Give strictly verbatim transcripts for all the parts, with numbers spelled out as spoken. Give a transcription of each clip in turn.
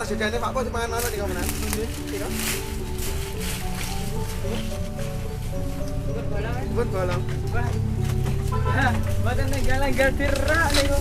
jajannya Pak Bos mangan ono di kamar. Iya. Buat bolong. Hah, badan negara-negara tirak nih.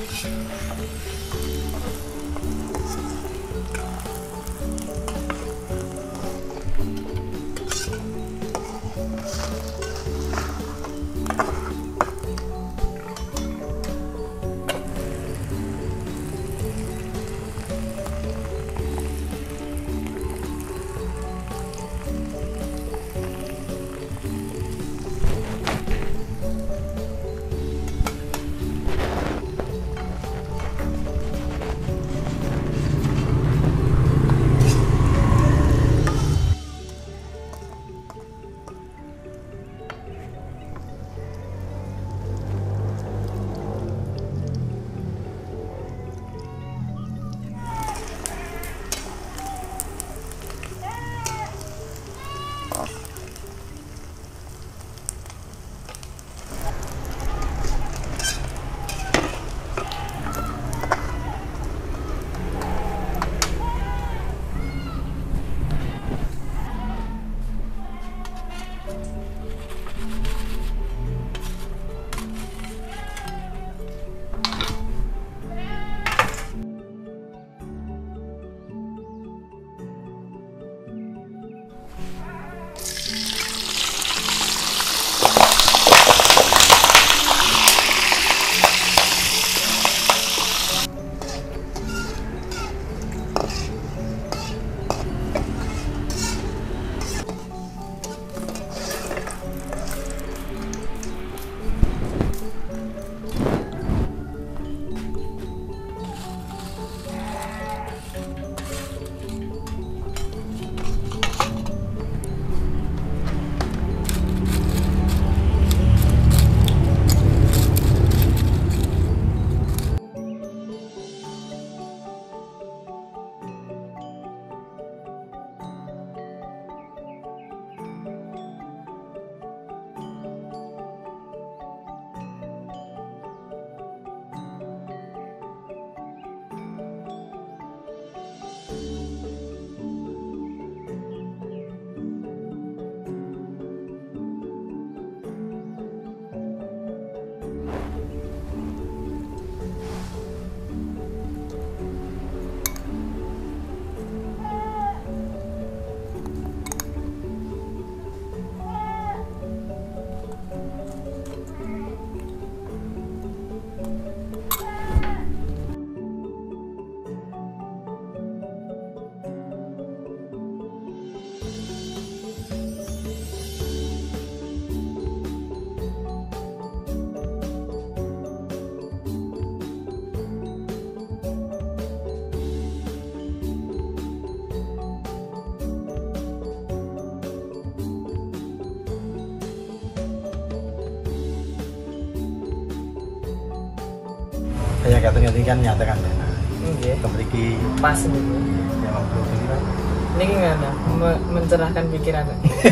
Kayak katanya tadi kan nyata kan ya. Nggih. Memiliki Pas niku. yang belum kan. Niki ngono, me- mencerahkan pikiran.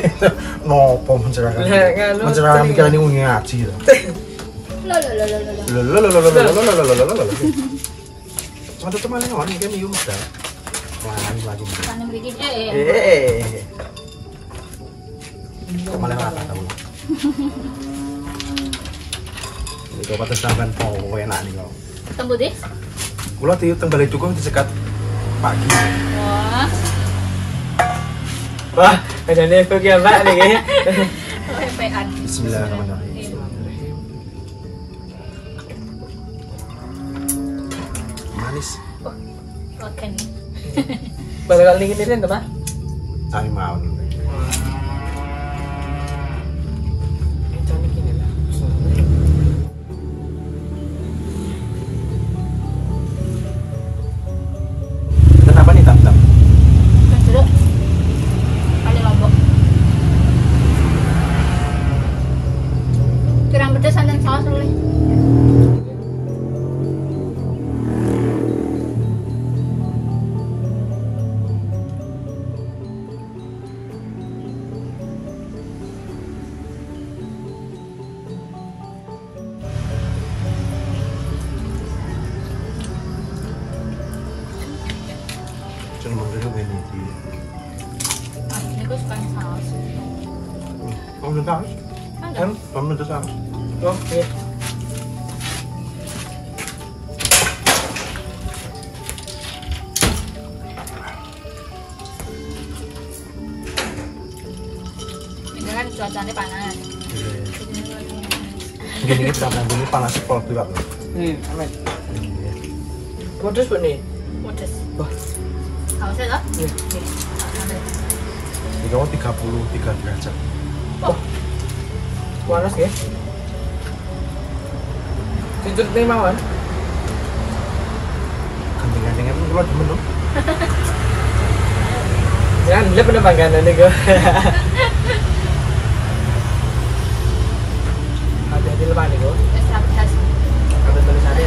Nopo mencerahkan. Lah, kalau Mencerahkan tadi- pikiran ini ngaji loh. Lo lo lo lo lo. Lo lo lo lo lo lo lo lo lo lo lo. Ada teman yang orang kan yuk dah. Lagi lagi. Kan mriki eh eh. Eh. Teman yang apa tahu. Itu patut sampean powo enak nih kau. Tembu deh. Kula ti teng Balai Dukung disekat pagi. Wah. Wah, ada nefok ya Pak nih. Hepean. Bismillahirrahmanirrahim. Manis. Makan. Bakal ningin tuh Pak. Kami mau. Kenapa nih tam tam? Jeruk. Kali lombok. Kurang pedes santan saus dulu. Cuma dulu ini di. Ah, ini gue suka saus. Kamu udah tahu? Kan Kan kamu udah tahu? Oke. cuacanya panas. Gini kita nanti ini panas pol juga. Hmm, amin. Pedes bu nih. Pedes. Wah. Hausnya loh. Nih. Di kamu tiga puluh tiga derajat. Panas ya. Tidur nih mawon. Ganting-gantingnya pun keluar demen loh. Jangan lihat penerbangan nanti gue. Hati-hati lepas nih gue. Extra pedas. Ada tulisannya.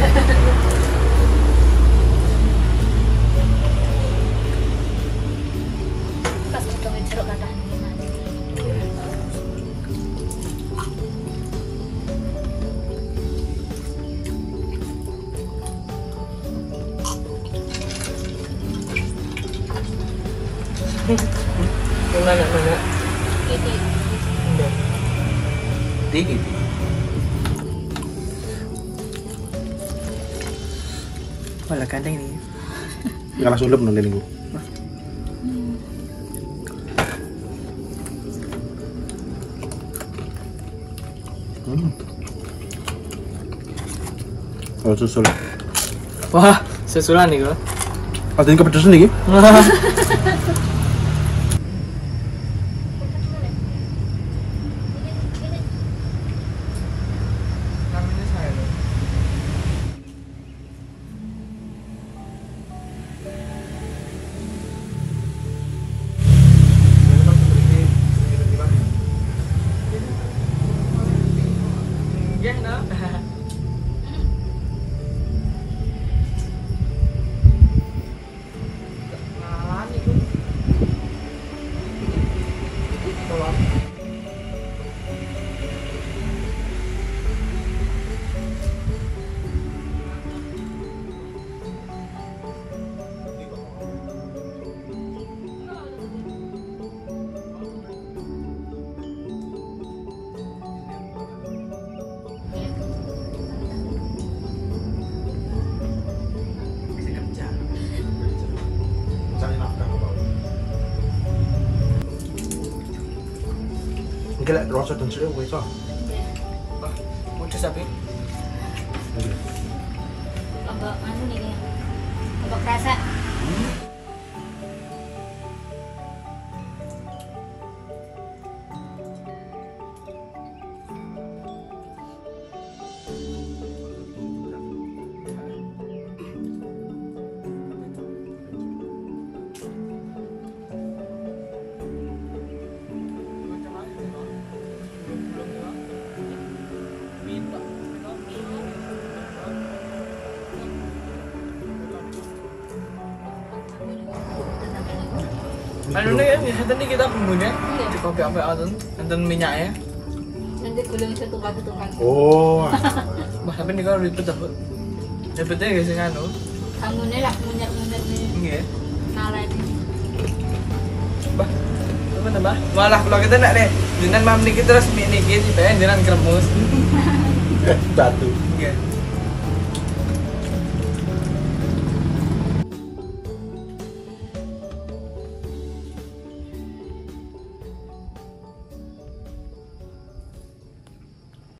Pas potongin jeruk kata gimana? Gimana mana? Ini. Udah. Tinggi. Wala kadang ini. Nggak langsung lem nanti nih. Hmm. Oh susul. Wah, sesulan nih gue. Ada yang kepedesan nih? Ya, no. Mungkin lah rasa dan sudah wes ah. Pedes tapi. Lombok anu nih. Lombok rasa. Anu nih kan, tadi kita bumbunya Iya. di kopi apa atun, enten minyaknya. Nanti gulung setungkat-setungkat. Oh. Bah, tapi nih kalau ribet apa? Ribetnya gak sih anu? Kamunya lah munyer-munyer nih. Iya. Nalar ini. Bah, apa tambah? Malah kalau kita nak deh, jangan mam niki terus mie niki, sih pengen jangan kremus. Batu. Iya.